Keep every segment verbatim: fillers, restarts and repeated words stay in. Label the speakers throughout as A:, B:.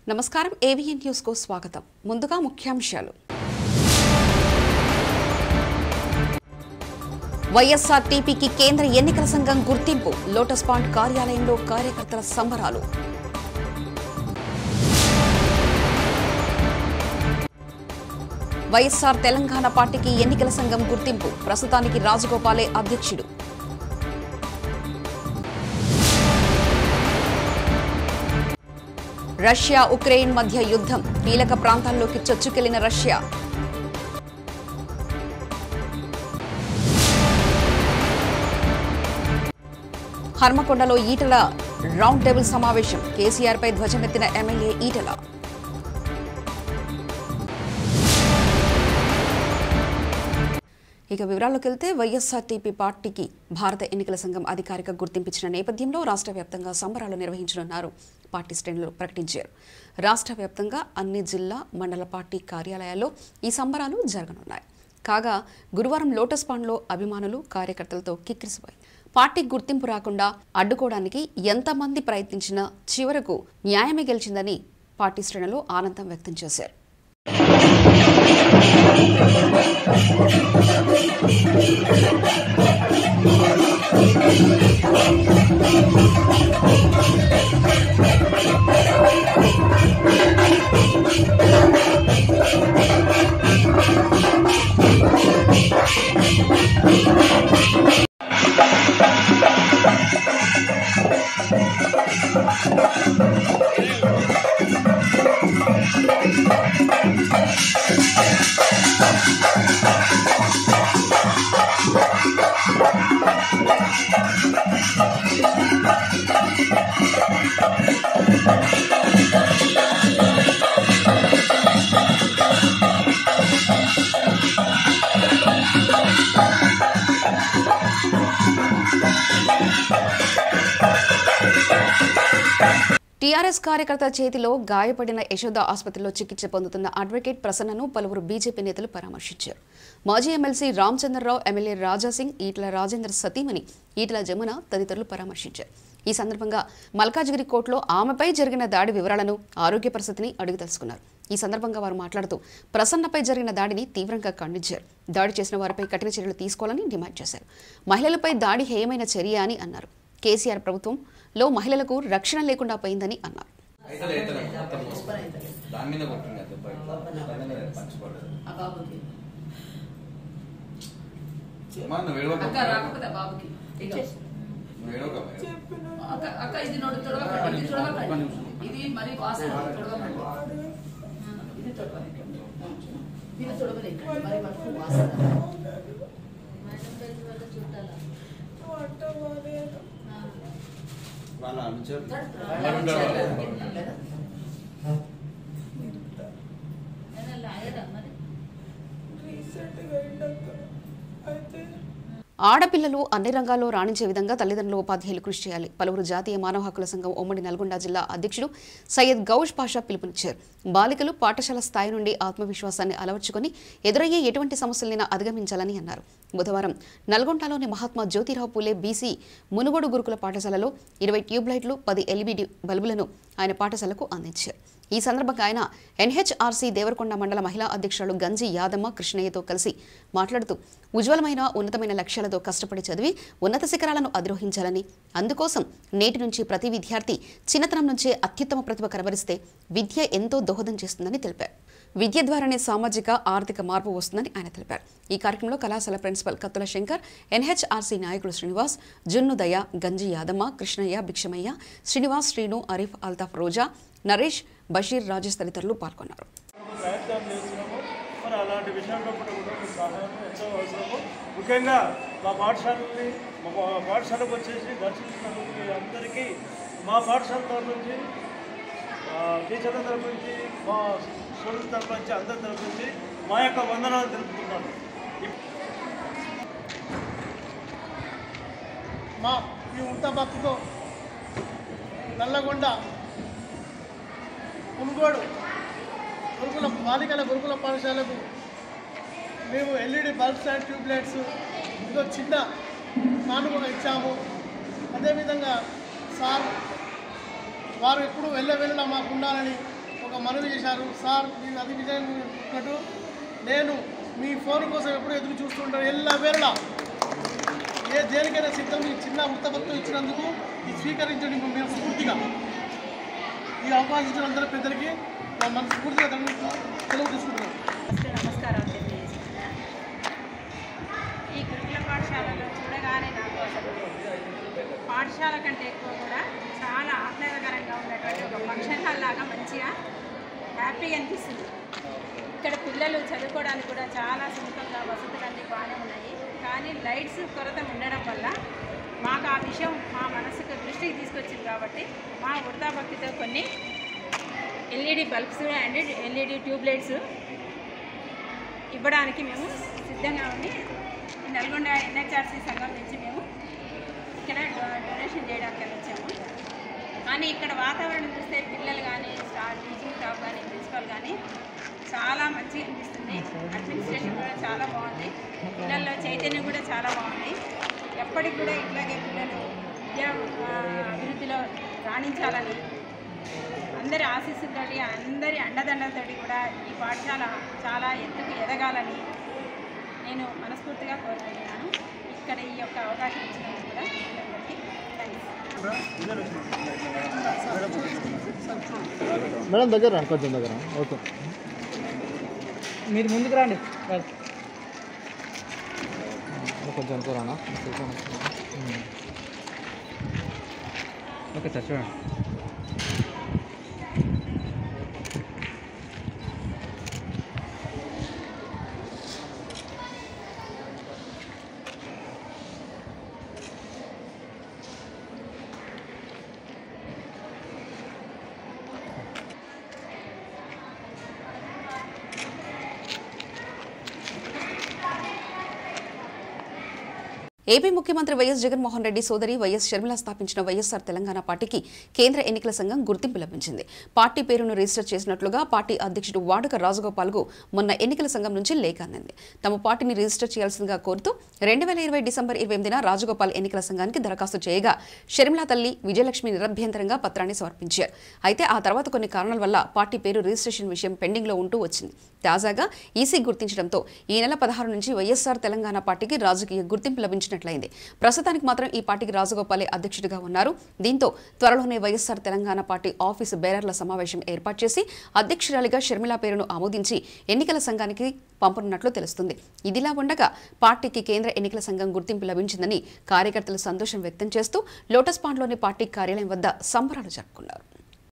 A: నమస్కారం AVN news కు స్వాగతం. ముందుగా ముఖ్యాంశాలు. వైఎస్ఆర్టీపీకి కేంద్ర ఎన్నికల సంఘం గుర్తింపు. లోటస్ పాండ్ కార్యాలయంలో కార్యకర్తల సంబరాలు. వైఎస్ఆర్ తెలంగాణ పార్టీకి ఎన్నికల సంఘం గుర్తింపు. ప్రస్తుతానికి రాజగోపాలే అధ్యక్షుడు. రష్యా ఉక్రెయిన్ మధ్య యుద్ధం. కీలక ప్రాంతాల్లోకి చొచ్చుకెళ్లిన రష్యా. హర్మకొండలో ఈటల రౌండ్ టేబుల్ సమావేశం. కేసీఆర్ పై ధ్వజమెత్తిన ఎమ్మెల్యే ఈటల. ఇక వివరాల్లోకి వెళ్తే వైఎస్ఆర్టీపీ పార్టీకి భారత ఎన్నికల సంఘం అధికారిక గుర్తింపించిన నేపథ్యంలో రాష్ట్ర వ్యాప్తంగా సంబరాలు నిర్వహించనున్నారు పార్టీ శ్రేణులు ప్రకటించారు. రాష్ట్ర వ్యాప్తంగా అన్ని జిల్లా మండల పార్టీ కార్యాలయాల్లో ఈ సంబరాలు జరగనున్నాయి. కాగా గురువారం లోటస్ పాండ్లో అభిమానులు కార్యకర్తలతో కిక్కిరిసిపోయి పార్టీకి గుర్తింపు రాకుండా అడ్డుకోవడానికి ఎంతమంది ప్రయత్నించినా చివరకు న్యాయమే గెలిచిందని పార్టీ శ్రేణులు ఆనందం వ్యక్తం చేశారు. టీఆర్ఎస్ కార్యకర్త చేతిలో గాయపడిన యశోద ఆసుపత్రిలో చికిత్స పొందుతున్న అడ్వకేట్ ప్రసన్నను పలువురు బీజేపీ నేతలు పరామర్శించారు. మాజీ ఎమ్మెల్సీ రామచంద్రరావు, ఎమ్మెల్యే రాజాసింగ్, ఈటల రాజేందర్ సతీమణి ఈటల జమున తదితరులు పరామర్శించారు. ఈ సందర్భంగా మల్కాజ్గిరి కోర్టులో ఆమెపై జరిగిన దాడి వివరాలను, ఆరోగ్య పరిస్థితిని అడిగి తెలుసుకున్నారు. ఈ సందర్భంగా వారు మాట్లాడుతూ ప్రసన్నపై జరిగిన దాడిని తీవ్రంగా ఖండించారు. దాడి చేసిన వారిపై కఠిన చర్యలు తీసుకోవాలని డిమాండ్ చేశారు. మహిళలపై దాడి హేయమైన చర్య అని అన్నారు. కేసీఆర్ ప్రభుత్వంలో మహిళలకు రక్షణ లేకుండా పోయిందని అన్నారు. ఆడపిల్లలు అన్ని రంగాల్లో రాణించే విధంగా తల్లిదండ్రులు, ఉపాధ్యాయులు కృషి చేయాలి. పలువురు జాతీయ మానవ హక్కుల సంఘం ఉమ్మడి నల్గొండ జిల్లా అధ్యక్షుడు సయ్యద్ గౌష్ పాషా పిలుపునిచ్చారు. బాలికలు పాఠశాల స్థాయి నుండి ఆత్మవిశ్వాసాన్ని అలవర్చుకొని ఎదురయ్యే ఎటువంటి సమస్యలైనా అధిగమించాలని అన్నారు. బుధవారం నల్గొండలోని మహాత్మా జ్యోతిరావు పూలే బీసీ మునుగోడు గురుకుల పాఠశాలలో ఇరవై ట్యూబ్లైట్లు, పది ఎల్ఈడీ బల్బులను ఆయన పాఠశాలకు అందించారు. ఈ సందర్భంగా ఆయన ఎన్హెచ్ఆర్సీ దేవరకొండ మండల మహిళా అధ్యక్షురాలు గంజి యాదమ్మ కృష్ణయ్యతో కలిసి మాట్లాడుతూ ఉజ్వలమైన ఉన్నతమైన లక్ష్యాలతో కష్టపడి చదివి ఉన్నత శిఖరాలను అధిరోహించాలని, అందుకోసం నేటి నుంచి ప్రతి విద్యార్థి చిన్నతనం నుంచే అత్యుత్తమ ప్రతిభ కనబరిస్తే విద్య ఎంతో దోహదం చేస్తుందని తెలిపారు. విద్య ద్వారానే సామాజిక, ఆర్థిక మార్పు వస్తుందని ఆయన తెలిపారు. ఈ కార్యక్రమంలో కళాశాల ప్రిన్సిపల్ కత్తుల శంకర్, ఎన్హెచ్ఆర్సీ నాయకులు శ్రీనివాస్, జున్నుదయ, గంజి యాదమ్మ, కృష్ణయ్య, భిక్షమయ్య, శ్రీనివాస్, శ్రీను, అరీఫ్, అల్తాఫ్, రోజా, నరేష్, బషీర్, రాజేష్ తదితరులు పాల్గొన్నారు.
B: అలాంటి విషయాల్లో కూడా సహాయం ఎంతో అవసరము. ముఖ్యంగా మా పాఠశాలని మా పాఠశాలకు వచ్చేసి దర్శించినందుకు అందరికీ మా పాఠశాల తరఫు నుంచి, టీచర్ల తరఫు నుంచి, మా స్టూడెంట్స్ తరఫు నుంచి, అందరి తరఫు నుంచి మా యొక్క వందనాలు తెలుపుతున్నాను.
C: మా ఈ ఉంటబక్కుతో నల్లగొండ మునుగోడు గురుకుల బాలికల గురుకుల పాఠశాలకు మేము ఎల్ఈడి బల్బ్స్ అండ్ ట్యూబ్లైట్స్ ఇదో చిన్న కానుకగా ఇచ్చాము. అదేవిధంగా సార్ వారు ఎప్పుడు వెళ్ళ వెళ్ళినా మాకు ఉండాలని ఒక మనవి చేశారు. సార్ మీరు అది నిజంగా నేను మీ ఫోన్ కోసం ఎప్పుడూ ఎదురు చూస్తుంటాను. ఎల్లా వేరలా ఏ దేనికైనా సిద్ధం. ఈ చిన్న వృత్తపత్రం ఇచ్చినందుకు ఇది స్వీకరించండి. మేము స్ఫూర్తిగా ఈ అవకాశం ఇచ్చిన అందరూ పెద్దలకి మనస్ఫూర్తిగా సెలవు తీసుకుంటున్నాం.
D: నమస్కారం. ఈ గురుకుల పాఠశాలలో చూడగానే నాకు అసలు పాఠశాల కంటే ఎక్కువ కూడా చాలా ఆహ్లాదకరంగా ఉన్నటువంటి ఒక ఫంక్షన్ హాల్ లాగా మంచిగా హ్యాపీగా అనిపిస్తుంది. ఇక్కడ పిల్లలు చదువుకోవడానికి కూడా చాలా సులభంగా వసతులన్నీ బాగానే ఉన్నాయి. కానీ లైట్స్ కొరత ఉండడం వల్ల మాకు ఆ విషయం మా మనసుకు దృష్టికి తీసుకొచ్చింది. కాబట్టి మా వృత్తాభక్తితో కొన్ని LED bulbs and LED tube lights ఇవ్వడానికి మేము సిద్ధంగా ఉండి ఈ నల్గొండ ఎన్హెచ్ఆర్సీ సంఘం నుంచి మేము ఇక్కడ డొనేషన్ చేయడానికి వచ్చాము. కానీ ఇక్కడ వాతావరణం చూస్తే పిల్లలు కానీ స్టాఫ్ టీచింగ్ స్టాఫ్ కానీ ప్రిన్సిపల్ కానీ చాలా మంచిగా అనిపిస్తుంది. అడ్మినిస్ట్రేషన్ కూడా చాలా బాగుంది. పిల్లల్లో చైతన్యం కూడా చాలా బాగుంది. ఎప్పటికి కూడా ఇట్లాగే పిల్లలు విద్యా అభివృద్ధిలో రాణించాలని అందరి ఆశీస్సులతోటి అందరి అండదండలతోటి కూడా ఈ పాఠశాల చాలా ఎత్తుకు ఎదగాలని నేను మనస్ఫూర్తిగా కోరుకుంటున్నాను. ఇక్కడ ఈ యొక్క అవకాశం ఇచ్చినందుకు కూడా అందరికీ థ్యాంక్స్.
E: మేడం దగ్గర కొంచెం దగ్గర ఓకే
F: మీరు ముందుకు రండి.
E: కొంచెం అనుకోరానా
F: ఓకే సార్ చూడండి.
A: ఏపీ ముఖ్యమంత్రి వైఎస్ జగన్మోహన్ రెడ్డి సోదరి వైఎస్ షర్మిల స్థాపించిన వైఎస్ఆర్ తెలంగాణ పార్టీకి కేంద్ర ఎన్నికల సంఘం గుర్తింపు లభించింది. పార్టీ పేరును రిజిస్టర్ చేసినట్లుగా పార్టీ అధ్యక్షుడు వాడక రాజగోపాల్కు మొన్న ఎన్నికల సంఘం నుంచి లేఖ అందింది. తమ పార్టీని రిజిస్టర్ చేయాల్సిందిగా కోరుతూ రెండు వేల ఇరవై డిసెంబర్ ఇరవై ఎనిమిదిన రాజగోపాల్ ఎన్నికల సంఘానికి దరఖాస్తు చేయగా షర్మిల తల్లి విజయలక్ష్మి నిరభ్యంతరంగా పత్రాన్ని సమర్పించారు. అయితే ఆ తర్వాత కొన్ని కారణాల వల్ల పార్టీ పేరు రిజిస్ట్రేషన్ విషయం పెండింగ్లో ఉంటూ వచ్చింది. తాజాగా ఈసీ గుర్తించడంతో ఈ నెల పదహారు నుంచి వైఎస్ఆర్ తెలంగాణ పార్టీకి రాజకీయ గుర్తింపు లభించినట్లయింది. ప్రస్తుతానికి మాత్రం ఈ పార్టీకి రాజగోపాలే అధ్యక్షుడిగా ఉన్నారు. దీంతో త్వరలోనే వైఎస్ఆర్ తెలంగాణ పార్టీ ఆఫీసు బేరర్ల సమావేశం ఏర్పాటు చేసి అధ్యక్షురాలిగా షర్మిల పేరును ఆమోదించి ఎన్నికల సంఘానికి పంపనున్నట్లు తెలుస్తుంది. ఇదిలా ఉండగా పార్టీకి కేంద్ర ఎన్నికల సంఘం గుర్తింపు లభించిందని కార్యకర్తలు సంతోషం వ్యక్తం చేస్తూ లోటస్ పాండ్లోని పార్టీ కార్యాలయం వద్ద సంబరాలు జరుపుకున్నారు.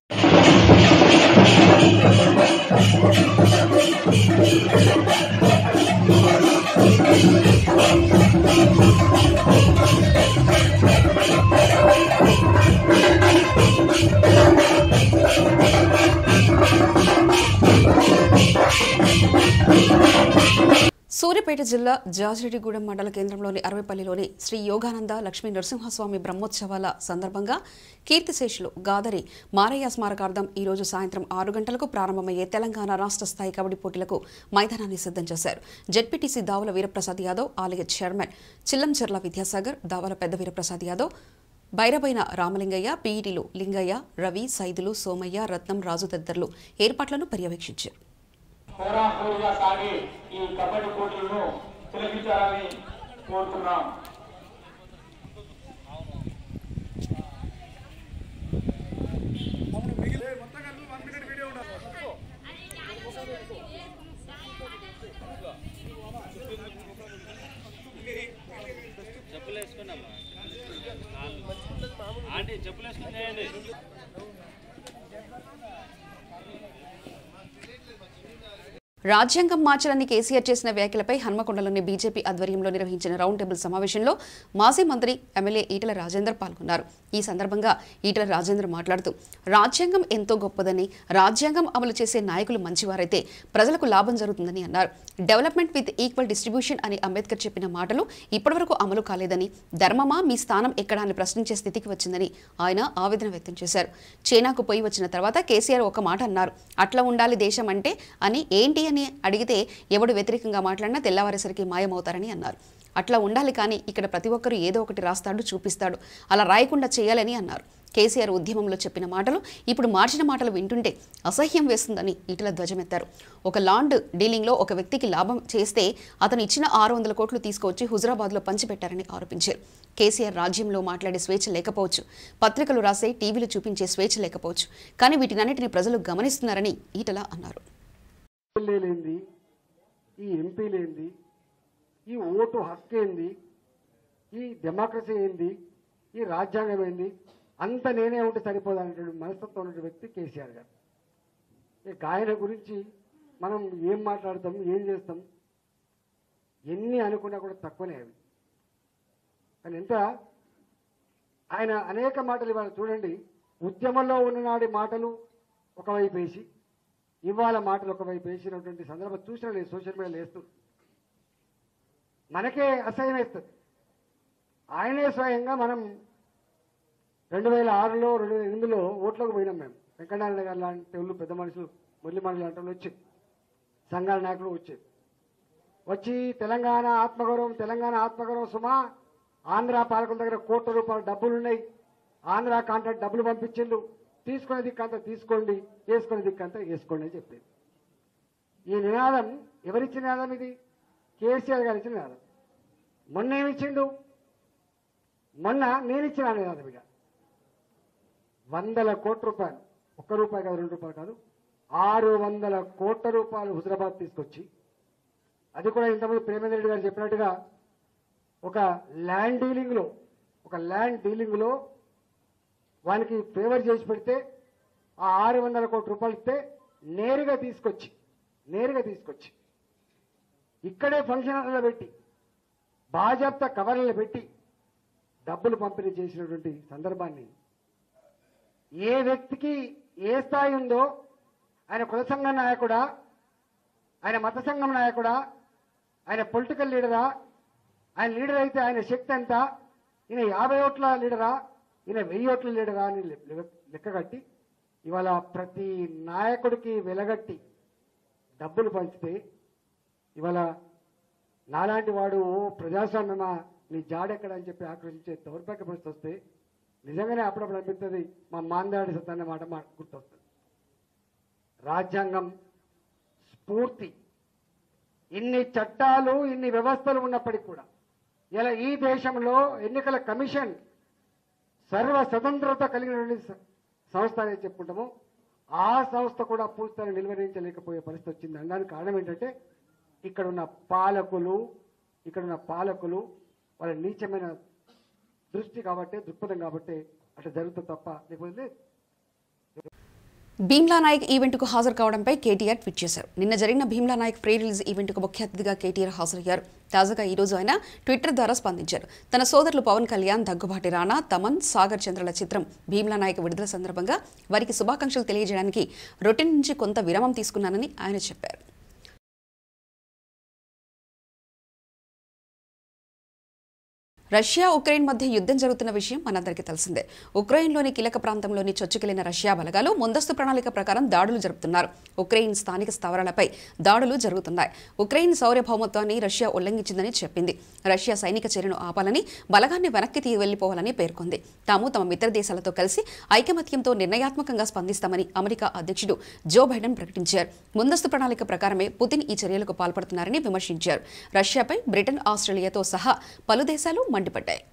A: సూర్యాపేట జిల్లా జాజిరెడ్డిగూడెం మండల కేంద్రంలోని అరవైపల్లిలోని శ్రీ యోగానంద లక్ష్మీ నరసింహస్వామి బ్రహ్మోత్సవాల సందర్భంగా కీర్తిశేషులు గాదరి మారయ్య స్మారకార్థం ఈ రోజు సాయంత్రం ఆరు గంటలకు ప్రారంభమయ్యే తెలంగాణ రాష్ట్ర స్థాయి కబడ్డీ పోటీలకు మైదానాన్ని సిద్ధం చేశారు. జెడ్పీటీసీ దావుల వీరప్రసాద్ యాదవ్, ఆలయ చైర్మన్ చిల్లంచెర్ల విద్యాసాగర్, దావల పెద్ద వీరప్రసాద్ యాదవ్, బైరబైన రామలింగయ్య, పీఈటీలు లింగయ్య, రవి, సైదులు, సోమయ్య, రత్నం, రాజు తదితరులు ఏర్పాట్లను పర్యవేక్షించారు.
G: హోరాహోరీగా సాగి ఈ కబడ్డీ పోటీలను తిలకించాలని కోరుతున్నాం.
B: చెప్పులు వేసుకున్నామా ఆంటీ చెప్పులు వేసుకున్నాయండి.
A: రాజ్యాంగం మార్చాలని కేసీఆర్ చేసిన వ్యాఖ్యలపై హన్మకొండలోని బీజేపీ ఆధ్వర్యంలో నిర్వహించిన రౌండ్ టేబుల్ సమావేశంలో మాజీ మంత్రి ఎమ్మెల్యే ఈటెల రాజేందర్ పాల్గొన్నారు. ఈ సందర్భంగా ఈటెల రాజేందర్ మాట్లాడుతూ రాజ్యాంగం ఎంతో గొప్పదని, రాజ్యాంగం అమలు చేసే నాయకులు మంచివారైతే ప్రజలకు లాభం జరుగుతుందని అన్నారు. డెవలప్మెంట్ విత్ ఈక్వల్ డిస్ట్రిబ్యూషన్ అని అంబేద్కర్ చెప్పిన మాటలు ఇప్పటివరకు అమలు కాలేదని, ధర్మమా మీ స్థానం ఎక్కడా అని ప్రశ్నించే స్థితికి వచ్చిందని ఆయన ఆవేదన వ్యక్తం చేశారు. చైనాకు పోయి వచ్చిన తర్వాత కేసీఆర్ ఒక మాట అన్నారు, అట్లా ఉండాలి దేశం అంటే అని, ఏంటి అని అడిగితే ఎవడు వ్యతిరేకంగా మాట్లాడినా తెల్లవారేసరికి మాయమవుతారని అన్నారు. అట్లా ఉండాలి కానీ ఇక్కడ ప్రతి ఒక్కరూ ఏదో ఒకటి రాస్తాడు చూపిస్తాడు అలా రాయకుండా చేయాలని అన్నారు. కేసీఆర్ ఉద్యమంలో చెప్పిన మాటలు ఇప్పుడు మార్చిన మాటలు వింటుంటే అసహ్యం వేస్తుందని ఈటల ధ్వజమెత్తారు. ఒక లాండ్ డీలింగ్లో ఒక వ్యక్తికి లాభం చేస్తే అతను ఇచ్చిన ఆరు వందల కోట్లు తీసుకొచ్చి హుజరాబాద్లో పంచిపెట్టారని ఆరోపించారు. కేసీఆర్ రాజ్యంలో మాట్లాడే స్వేచ్ఛ లేకపోవచ్చు, పత్రికలు రాసే టీవీలు చూపించే స్వేచ్ఛ లేకపోవచ్చు, కానీ వీటినన్నిటిని ప్రజలు గమనిస్తున్నారని ఈటల అన్నారు.
F: ఈ ఎంపీలేంది, ఈ ఓటు హక్కు ఏంది, ఈ డెమోక్రసీ ఏంది, ఈ రాజ్యాంగం ఏంది, అంత నేనే ఉంటే సరిపోదనేటువంటి మనస్తత్వం ఉన్నటువంటి వ్యక్తి కేసీఆర్ గారు. ఇక ఆయన గురించి మనం ఏం మాట్లాడతాం, ఏం చేస్తాం, ఎన్ని అనుకున్నా కూడా తక్కువనే అవి. కానీ ఎంత ఆయన అనేక మాటలు ఇవాళ చూడండి, ఉద్యమంలో ఉన్ననాడి మాటలు ఒకవైపు వేసి ఇవాళ మాటలు ఒకవైపు వేసినటువంటి సందర్భం చూసినా నేను సోషల్ మీడియాలో వేస్తూ మనకే అసహ్యం వేస్తుంది. ఆయనే స్వయంగా మనం రెండు వేల ఆరులో రెండు వేల ఎనిమిదిలో ఓట్లకు పోయినాం. మేము వెంకటనారాయణ గారు లాంటి వాళ్ళు పెద్ద మనుషులు, మురళీ మండలి లాంటి వాళ్ళు వచ్చి సంఘాల నాయకులు వచ్చేది వచ్చి తెలంగాణ ఆత్మగౌరవం తెలంగాణ ఆత్మగౌరవం సుమా, ఆంధ్ర పాలకుల దగ్గర కోట్ల రూపాయల డబ్బులు ఉన్నాయి, ఆంధ్ర కాంట్రాక్ట్ డబ్బులు పంపించిండు, తీసుకునే దిక్కంతా తీసుకోండి, వేసుకునే దిక్కంతా వేసుకోండి అని చెప్పేది. ఈ నినాదం ఎవరిచ్చిన నినాదం? ఇది కేసీఆర్ గారు ఇచ్చిన నినాదం. మొన్న ఏమిచ్చిండు? మొన్న నేను ఇచ్చిన నినాదం. ఇక వందల కోట్ల రూపాయలు, ఒక్క రూపాయి కాదు, రెండు రూపాయలు కాదు, ఆరు వందల కోట్ల రూపాయలు హుజరాబాద్ తీసుకొచ్చి, అది కూడా ఇంతకుముందు ప్రేమేంద్ర రెడ్డి గారు చెప్పినట్టుగా ఒక ల్యాండ్ డీలింగ్లో ఒక ల్యాండ్ డీలింగ్లో వానికి ఫేవర్ చేసి పెడితే ఆ ఆరు వందల కోట్ల రూపాయలు ఇస్తే నేరుగా తీసుకొచ్చి నేరుగా తీసుకొచ్చి ఇక్కడే ఫంక్షన్ హాల్లో పెట్టి బాజాప్తా కవర్లలో పెట్టి డబ్బులు పంపిణీ చేసినటువంటి సందర్భాన్ని ఏ వ్యక్తికి ఏ స్థాయి ఉందో, ఆయన కుల సంఘం నాయకుడా, ఆయన మత సంఘం నాయకుడా, ఆయన పొలిటికల్ లీడరా, ఆయన లీడర్ అయితే ఆయన శక్తి ఎంత, ఈయన యాభై ఓట్ల లీడరా, ఈయన వెయ్యి ఓట్ల లీడరా అని లెక్కగట్టి ఇవాళ ప్రతి నాయకుడికి వెలగట్టి డబ్బులు పంచితే ఇవాళ నాలాంటి వాడు ఓ ప్రజాస్వామ్యమా నీ జాడెక్కడ అని చెప్పి ఆక్రోశించే దౌర్భాగ్య పరిస్థితి వస్తే నిజంగానే అప్పుడప్పుడు అనిపిస్తుంది మా మాందాడి సత్తన్న మాట మాట గుర్తొస్తుంది. రాజ్యాంగం స్ఫూర్తి, ఇన్ని చట్టాలు ఇన్ని వ్యవస్థలు ఉన్నప్పటికీ కూడా ఇలా ఈ దేశంలో ఎన్నికల కమిషన్ సర్వ స్వతంత్రత కలిగినటువంటి సంస్థ అనేది చెప్పుకుంటాము, ఆ సంస్థ కూడా పూర్తిగా నిర్వహించలేకపోయే పరిస్థితి వచ్చింది. అనడానికి కారణం ఏంటంటే ఇక్కడున్న పాలకులు ఇక్కడున్న పాలకులు వాళ్ళ నీచమైన దృష్టి కాబట్టి, దృక్పథం కాబట్టి అట్లా జరుగుతుంది తప్ప లేకపోతే.
A: భీమ్లా నాయక్ ఈవెంట్కు హాజరు కావడంపై కేటీఆర్ ట్వీట్ చేశారు. నిన్న జరిగిన భీమ్లా నాయక్ ప్రీ రిలీజ్ ఈవెంట్కు ముఖ్య అతిథిగా కేటీఆర్ హాజరయ్యారు. తాజాగా ఈ రోజు ఆయన ట్విట్టర్ ద్వారా స్పందించారు. తన సోదరులు పవన్ కళ్యాణ్, దగ్గుబాటి రాణా, తమన్, సాగర్ చంద్రల చిత్రం భీమ్లా నాయక్ విడుదల సందర్భంగా వారికి శుభాకాంక్షలు తెలియజేయడానికి రొటీన్ నుంచి కొంత విరామం తీసుకున్నానని ఆయన చెప్పారు. రష్యా ఉక్రెయిన్ మధ్య యుద్ధం జరుగుతున్న విషయం మనందరికీ తెలిసిందే. ఉక్రెయిన్లోని కీలక ప్రాంతంలోని చొచ్చుకెళ్లిన రష్యా బలగాలు ముందస్తు ప్రణాళిక ప్రకారం దాడులు జరుపుతున్నారు. ఉక్రెయిన్ స్థానిక స్థావరాలపై దాడులు జరుగుతున్నాయి. ఉక్రెయిన్ సార్వభౌమత్వాన్ని రష్యా ఉల్లంఘించిందని చెప్పింది. రష్యా సైనిక చర్యను ఆపాలని, బలగాన్ని వెనక్కి తీ వెళ్లిపోవాలని పేర్కొంది. తాము తమ మిత్ర దేశాలతో కలిసి ఐకమత్యంతో నిర్ణయాత్మకంగా స్పందిస్తామని అమెరికా అధ్యక్షుడు జో బైడెన్ ప్రకటించారు. ముందస్తు ప్రణాళిక ప్రకారమే పుతిన్ ఈ చర్యలకు పాల్పడుతున్నారని విమర్శించారు. రష్యాపై బ్రిటన్, ఆస్ట్రేలియాతో సహా పలు దేశాలు మండిపడ్డాయి.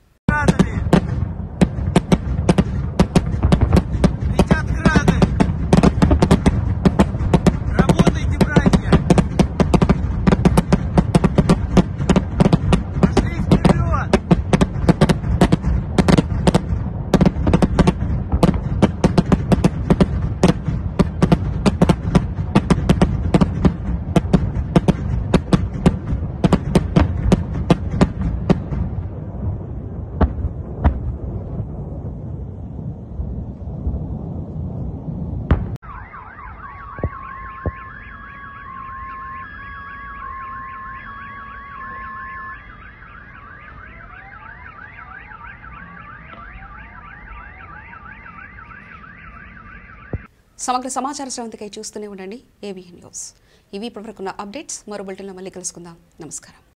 A: సమగ్ర సమాచార శ్రవంతికై చూస్తూనే ఉండండి ఏబీఎన్ న్యూస్. ఇవి ఇప్పటివరకున్న అప్డేట్స్. మరో బులెటిన్లో మళ్ళీ కలుసుకుందాం. నమస్కారం.